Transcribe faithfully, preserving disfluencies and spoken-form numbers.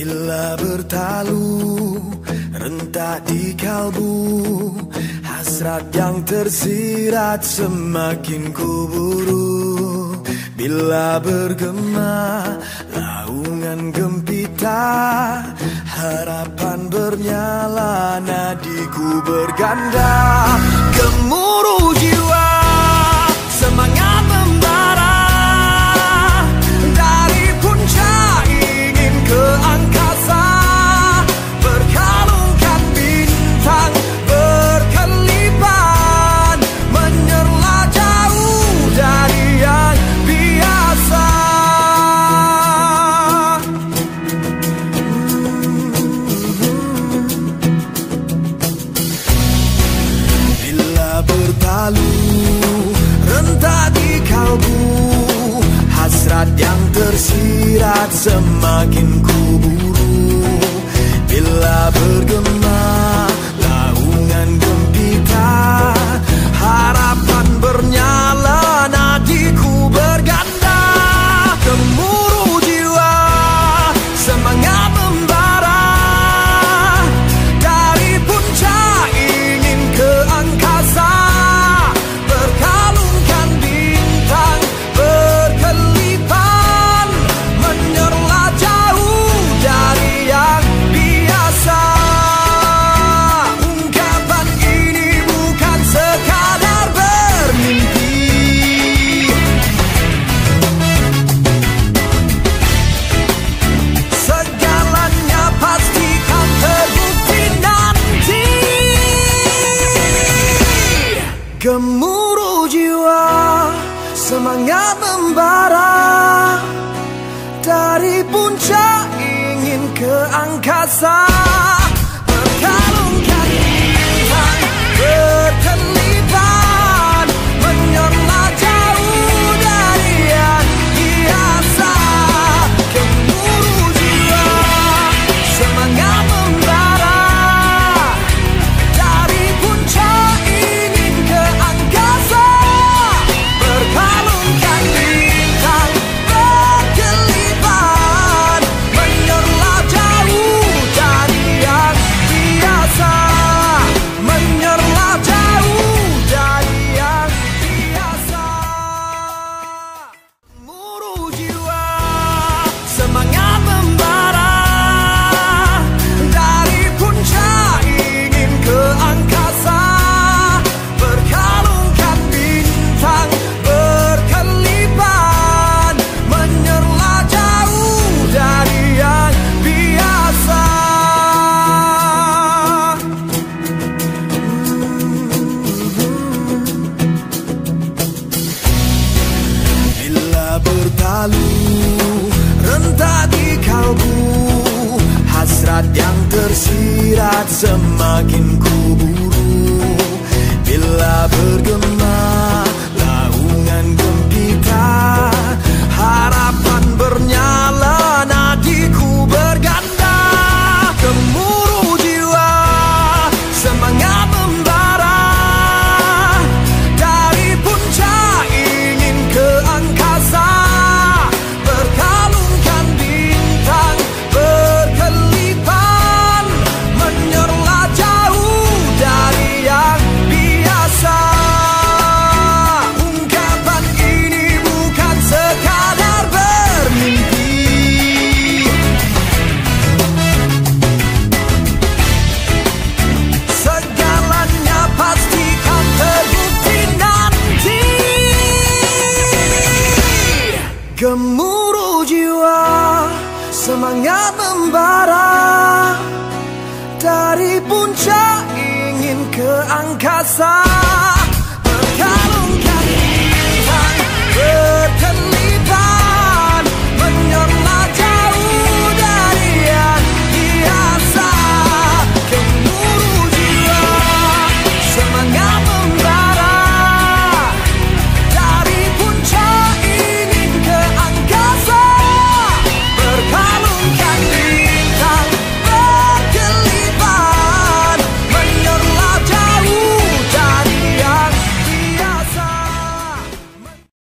Bila bertalu rentak di kalbu, hasrat yang tersirat semakin kuburu. Bila bergema laungan gempita, harapan bernyala, nadiku berganda. Gemuruh jiwa, semangat membara, dari puncak ingin ke angkasa, berkalungkan bintang berkelipan, menyerlah jauh dari yang biasa. Bila bertalu rentak di kalbu, hasrat yang tersirat semakin kuburu. Bila bergema laungan gempita, harapan bernyala, nadiku berganda. Gemuruh jiwa, semangat membara, dari puncak ingin ke angkasa, berkalungkan bintang berkelipan, menyerlah jauh dari yang biasa. Ungkapan ini bukan sekadar bermimpi, segalanya pastikan terbukti nanti. Gemuruh jiwa, semangat membara, dari puncak ingin ke angkasa, berkalungkan bintang berkelipan, menyerlah jauh dari yang biasa. Gemuruh jiwa, semangat membara, dari puncak ingin ke angkasa, berkalungkan bintang berkelipan, menyerlah jauh dari yang biasa, menyerlah jauh dari yang biasa. Gemuruh jiwa, semangat membara, dari puncak ingin ke angkasa, berkalungkan bintang berkelipan, menyerlah jauh dari yang biasa. Bila bertalu rentak di kalbu, hasrat yang tersirat semakin kuburu. Bila bergema laungan gempita, harapan bernyala, nadiku berganda. Gemuruh jiwa, semangat membara, dari puncak ingin ke angkasa, berkalungkan bintang berkelipan, menyerlah jauh dari yang biasa. Ungkapan ini bukan sekadar bermimpi, segalanya pastikan terbukti nanti. Gemuruh jiwa, semangat membara, dari puncak ingin ke angkasa,